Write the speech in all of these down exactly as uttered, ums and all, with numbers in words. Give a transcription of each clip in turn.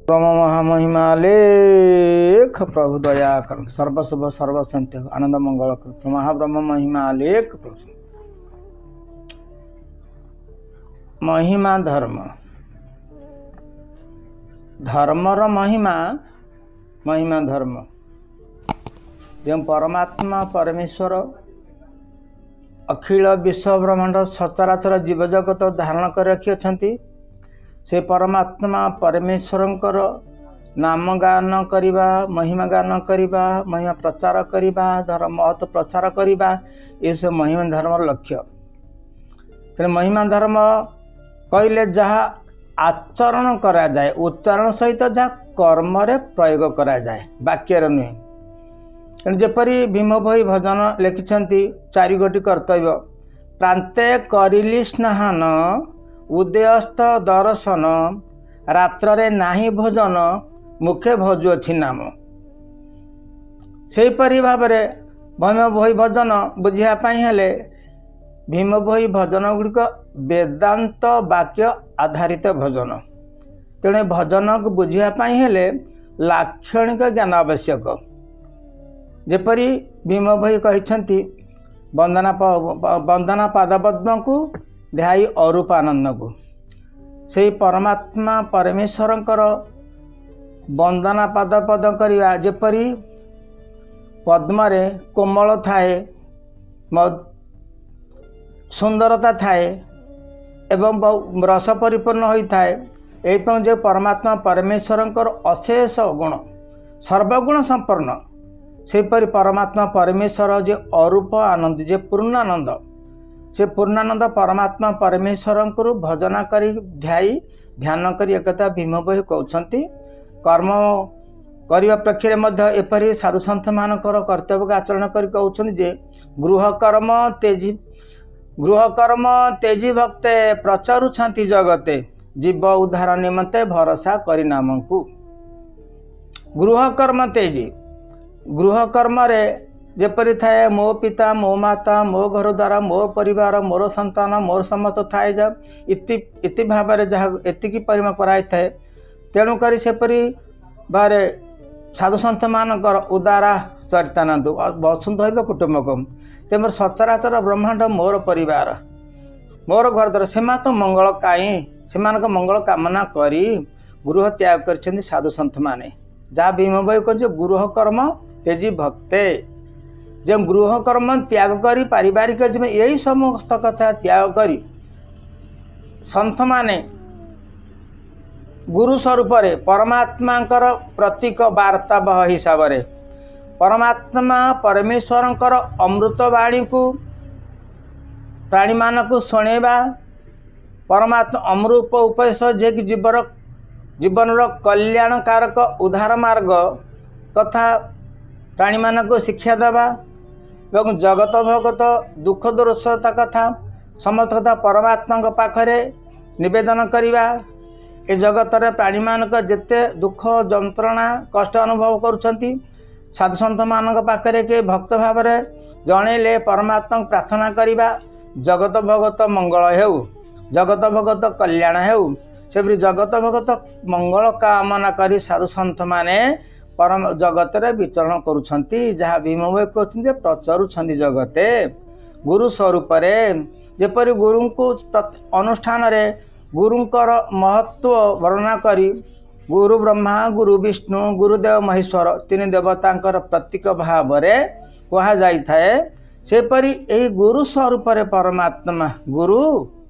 परम महामहिमालेख प्रभु दया कर सर्वशुभ सर्वसंत्य आनंद मंगल कर महाब्रह्म महिमालेख प्रभु महिमा धर्म धर्मर महिमा महिमा धर्म जो परमात्मा परमेश्वर अखिल विश्व ब्रह्मांड सचराचर जीव जगत धारण कर रखी अछंती से परमात्मा परमेश्वरंकर नाम गान करिबा महिमा गान करिबा महिमा प्रचार करिबा धर्म महत्व प्रचार करिबा ये सब महिमा धर्म लक्ष्य। तेरे महिमा धर्म कहले जहाँ आचरण करा जाए उच्चारण सहित जहाँ कर्म रे प्रयोग करा जाए वाक्य नुहे जेपरी भीम भई भजन लिखिछंती चारि गोटी कर्तव्य प्रांते करिली स्नान उदयस्त दर्शन रात्र रे नाही भोजन मुखे भजुअछि नाम सेहीपरि भाव भीम भई भजन बुझिया पाई हेले भीम भई भजन गुड़िक वेदांत वाक्य आधारित भजन तेणे भजन को बुझिया पाई हेले लाक्षणिक ज्ञान आवश्यक जेपरी भीम भई कहिछंती वंदना वंदना पादपद्म को ध्याई अरूप आनंद को से परमात्मा परमेश्वरंकर वंदना पाद पद करिया जेपरी पद्मरे कोमल थाए सुंदरता थाए एवं रस परिपूर्ण होता है एवं जो परमात्मा परमेश्वरंकर अशेष गुण सर्वगुण संपन्न सेपरि परमात्मा परमेश्वर जे अरूप आनंद जे पूर्णानंद से पूर्णानंद परमात्मा परमेश्वर को भजना करी ध्याई ध्यान करी एकता भीम भई कहउछंती कर्म करिवा प्रक्रिया मध्य एपरि साधु संत मानकर कर्तव्य के आचरण करी कहउछंती जे गृह कर्म तेजी गृह कर्म तेजी भक्ते प्रचारुछंती जगते जीव उद्धार निमंते भरोसा करी नामको गृह कर्म तेजी गृह कर्म रे जेपरी थाए मो पिता मो माता मो घर द्वारा मो परिवार मोर संतान मोर समस्त थाए जा इति इति भाव जहाँ एतिकी परिमा कराई थाए तेणु करी सेपरी बारे साधु संत मानकर उदारा चरितानंद वसुंधैव कुटुंबकम तेमर सचराचर ब्रह्मांड मोर परिवार मोर घर द्वारा से तो मंगल काई से मंगल कामना करी गृह त्याग कर साधु संत माने जहाँ भीम भई कह गृह कर्म तेजी भक्ते जो गृह कर्म त्याग करी पारिवारिक जीवन यही समस्त कथा त्याग करी संत माने गुरु स्वरूप परमात्मा प्रतीक वार्ता बह हिसाब से परमात्मा परमेश्वरंकर अमृत वाणी को प्राणी मानक शुणेबा परमात्मा अमृत उपदेश जे कि जीवर जीवन कल्याणकारक उद्धार मार्ग कथा प्राणी मानक शिक्षा देवा एवं जगत भगत दुख दुर्दशा कथा समस्त कथा परमात्मा पाखरे निवेदन करिबा ए जगत रे प्राणी मानक जेते दुख जंत्रणा कष्ट अनुभव करुछंती साधु संत मानक पाखरे के भक्त भाव रे जणेले परमात्मा प्रार्थना करिबा जगत भगत मंगल हेउ जगत भगत कल्याण हेउ सेपरि जगत भगत मंगल कामना करी साधु संत माने परम जगत रे विचरण करुछंती जहाँ भीम भई कहते प्रचरुछंती जगते गुरु स्वरूप रे जेपरि गुरु को अनुष्ठान रे गुरुंकर महत्व वर्णना करी गुरु ब्रह्मा गुरु विष्णु गुरुदेव महेश्वर तीन देवतांकर प्रतीक भाव रे कहा जाई थाए सेपरि एही गुरु स्वरूप रे परमात्मा गुरु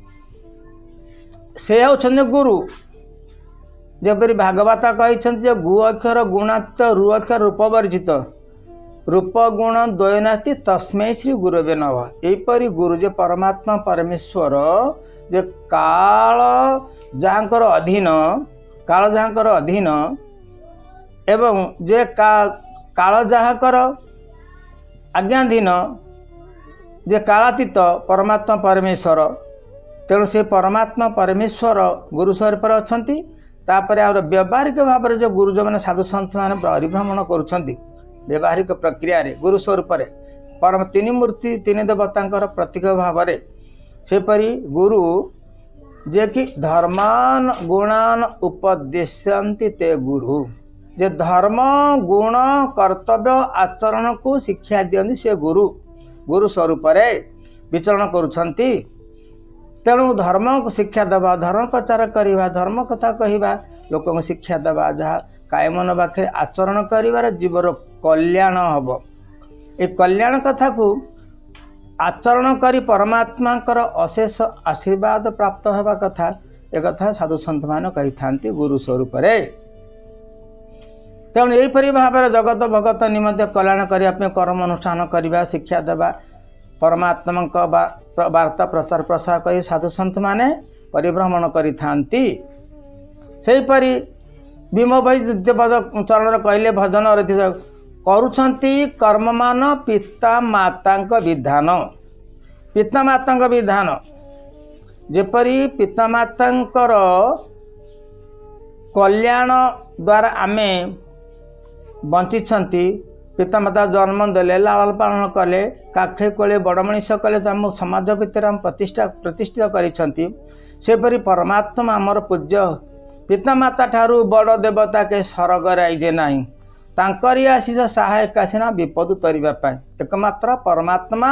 से होछन गुरु जेपरी भागवत कही गु अक्षर गुणात रु अक्षर रूप वर्जित रूप गुण द्वयनास्ति तस्मै श्री गुरुवे नमः यहीपरि गुरु जे परमात्मा परमेश्वर जे काल जहाँकर अधीन काल जहाँकर अधीन एवं जे का, काल जहाँकर आज्ञाधीन जे कालातीत परमात्मा परमेश्वर तेणु से परमात्मा परमेश्वर गुरु स्वरूप अछंती तापर आम व्यावहारिक भाव में जो गुरु जो मैंने साधु संत मैंने परिभ्रमण करुँच व्यावहारिक प्रक्रिया रे गुरु स्वरूप परम तीन मूर्ति तीन देवता प्रतीक भाव सेपरी गुरु जे कि धर्मान गुणान उपदेशन्ति ते गुरु, जे धर्म गुण कर्तव्य आचरण को शिक्षा दियंती से गुरु गुरु स्वरूप विचरण करुछंती। तेणु धर्म को शिक्षा देवा, धर्म प्रचार करवा, धर्म कथा कहवा, लोक को शिक्षा देवा, जहाँ कायमन पाखे आचरण कर जीवर कल्याण हम। ए कल्याण कथा को आचरण करी परमात्मा अशेष आशीर्वाद प्राप्त होगा कथा एक कथा साधु सन्त मान कही था गुरु स्वरूप। तेणु यहीपरि भाव में जगत भगत निमंते कल्याण करने कर्म अनुष्ठान करने शिक्षा देवा, परमात्मा वार्ता प्रचार प्रसार कर साधु सन्त माने परिभ्रमण करिथांती। सेहीपरि भीम भाई द्वितीय पद चरण कहले भजन करुछंती कर्म मान पिता माता विधान। पिता माता विधान जेपरी पिता माता कल्याण द्वारा आमे बंचिछंती। पिता माता जन्म देले, लालन पालन कले, काखे कोले बड़ मनीष कले, तो समाज भितर आम प्रतिष्ठा प्रतिष्ठित करिछंती। सेपरी परमात्मा आमर पूज्य पिता माता ठारू बड़ देवता के स्वर्ग राइजे नाही, तांकरी आशीष सहायक आसीना विपद तरिबा पाई। एकमात्र परमात्मा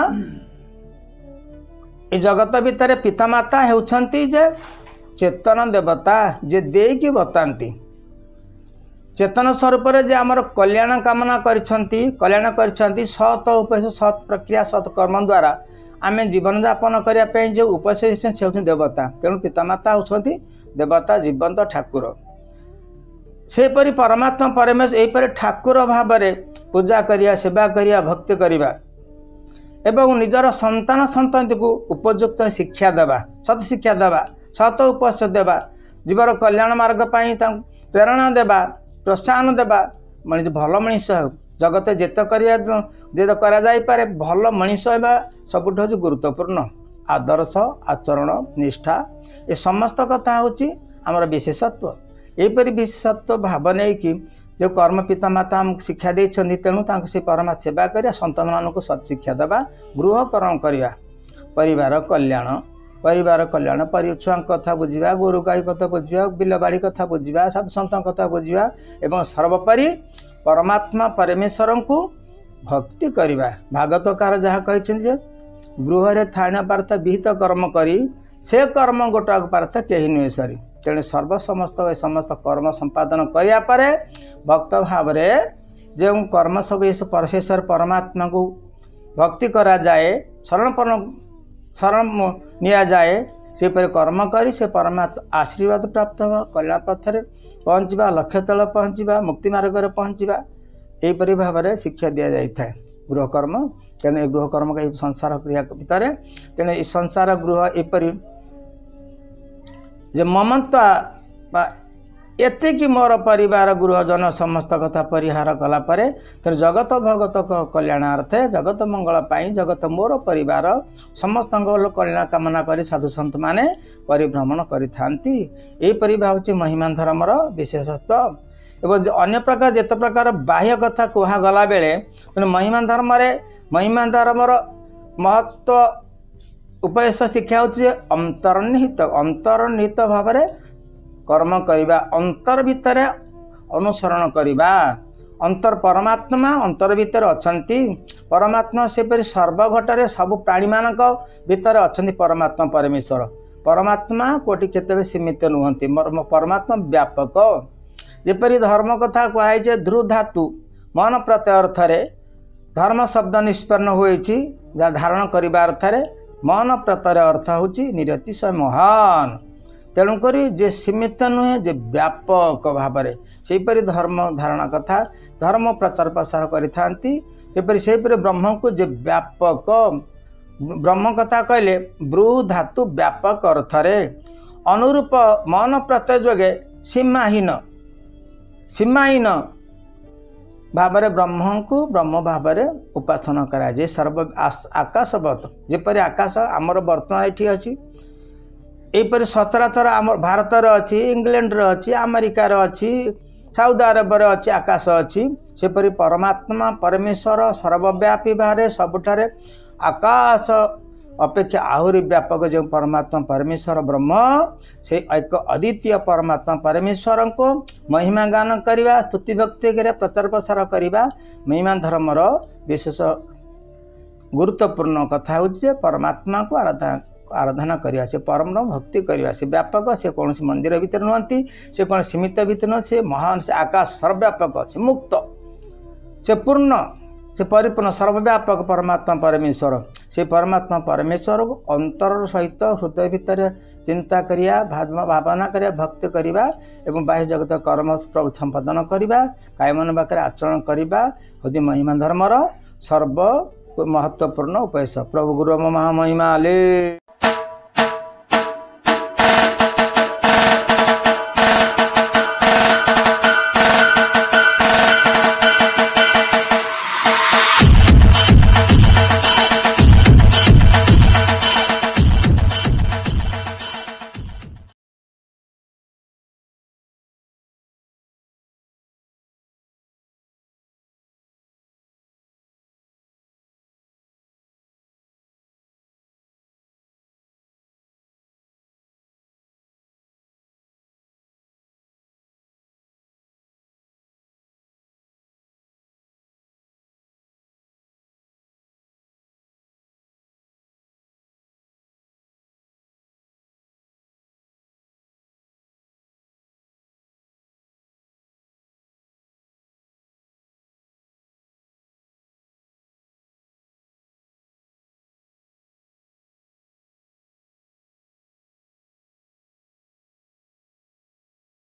ए जगत भितर पिता माता हेउछंती जे चेतन देवता, जे देकी बतांती चेतन स्वरूप जे आमर कल्याण कामना करिछंती, कल्याण करिछंती सत उपदेश सत प्रक्रिया सत कर्म द्वारा आमे जीवन यापन करिया पे जे उपदेश से देवता। तेणु पिता माता होछंती देवता जीवंत ठाकुर। सेपरि परमात्मा परमेश्वर एहीपरि ठाकुर भाव में पूजा करिया, सेवा करिया, भक्ति करिया एवं निजर संतान संतति को उपयुक्त शिक्षा देवा, सत शिक्षा देवा, सत उपदेश देवा, जीवर कल्याण मार्ग पाई प्रेरणा देवा, प्रोत्साहन देवा। मनीष भल मनीष जगत जेत करा जाई पारे भल मनीष होगा सबुठ हूँ गुरुत्वपूर्ण। आदर्श आचरण निष्ठा ये समस्त कथा हूँ आमर विशेषत्व। यहीपरि विशेषत्व भाव नहीं कि जो कर्म पिता माता आमको शिक्षा देते, तेणु से परमात्मा सेवा करिया, संतान मानक सत शिक्षा देवा, गृह कर्म करवा, परिवार कल्याण परिवार कल्याण परि छुआ कथा बुझा, गोरु गाई कथा बुझा, बिल बाड़ी कथा बुझा, साधु सन्त कथा बुझा एवं सर्वोपरि परमात्मा परमेश्वर को भक्ति करवा। भागवतकार जहाँ कही गृह थाण पार्थ विहित कर्म करी से कर्म गोटा पार्थ कहीं नुहे सरी। तेणु सर्व समस्त समस्त कर्म संपादन करिया परे भक्त भाव जो कर्म सब परमेश्वर परमात्मा को भक्ति करा जाए, शरण शरण निया जाए, से पर कर्म करी से परमात्मा आशीर्वाद प्राप्त हो, कल्याण पथरे पहुँचवा, लक्ष्य तल पहुँचवा, मुक्ति मार्ग में पहुँचवा, यहीपरि भाव में शिक्षा दि जाए गृह कर्म। तेणु गृह कर्म का संसार क्रिया भितर तेणु ये संसार गृह एपरी जे ममता एति मोर परिवार गृहजन समस्त कथा परिहार कला परे तर जगत भगत कल्याणार्थे जगत मंगल पाई जगत मोर परिवार समस्त कल्याण कामना करी साधु सन्त माने परिभ्रमण करिथांती। एपरि भावुची महिमा धर्मर विशेषत्व एवं अन्य प्रकार जेत प्रकार बाह्य कथा कहा गला बेले तेणु महिमा धर्म महिमा धर्मर महत्व उपदेश शिक्षा होची अंतर्निहित अंतर्निहित भाव में कर्म करवा, अंतर भितर अनुसरण करवा। अंतर परमात्मा अंतर भितर अछंती परमात्मा सेपरि सर्वघटरे सब प्राणी मानक भितर अछंती परमात्मा परमेश्वर। परमात्मा कोटि केतबे सीमित नुहंती, परमात्मा व्यापक। जेपरि धर्म कथा कहुई ध्रुव धातु मन प्रत्यय अर्थरे धर्म शब्द निष्पन्न हुई जहाँ धारण करने अर्थरे मन प्रत्यय अर्थ हूँ निरतिशय महान। तेणुक जे सीमित नुहे जे व्यापक भाव में सेपरि धर्म धारण कथा धर्म प्रचार प्रसार करिथांती। से ब्रह्म को जे व्यापक ब्रह्म कथा कहले ब्रू धातु व्यापक अर्थरे अनुरूप मन प्रत्यय जोगे सीमाहीन सीमाहीन भाव ब्रह्म को ब्रह्म भाव उपासना कराए। सर्व आकाशवत जेपरि आकाश आमर वर्तमान ये अच्छी यहीपरि सचराचर आम भारत अच्छी, इंग्लैंड अच्छी, अमेरिकार अच्छी, साउदी अरब अच्छी आकाश अच्छी। सेपरि परमात्मा परमेश्वर सर्वव्यापी भाव सबुठारे आकाश अपेक्षा आहरी व्यापक जो परमात्मा परमेश्वर ब्रह्म से एक अद्वितीय परमात्मा परमेश्वर को महिमा गान करने स्तुति भक्ति करिया प्रचार प्रसार करने महिमा धर्मर विशेष गुरुत्वपूर्ण कथा हूँ परमात्मा को आराधना आराधना करवा से परम भक्ति करवा से व्यापक से कौन मंदिर भीतर नुहति से कौन सीमित भीतर नुह से महान से आकाश सर्वव्यापक से मुक्त से पूर्ण से परिपूर्ण सर्वव्यापक परमात्मा परमेश्वर से परमात्मा परमेश्वर को अंतर सहित हृदय भितर चिंता करिया भावना करिया भक्ति करिया एवं बाह्य जगत कर्म प्रभु संपादन करिया कायमन बाकर आचरण करिया हूँ महिमा धर्मर सर्व महत्वपूर्ण उपाय प्रभु गुरु महामहिमा ले।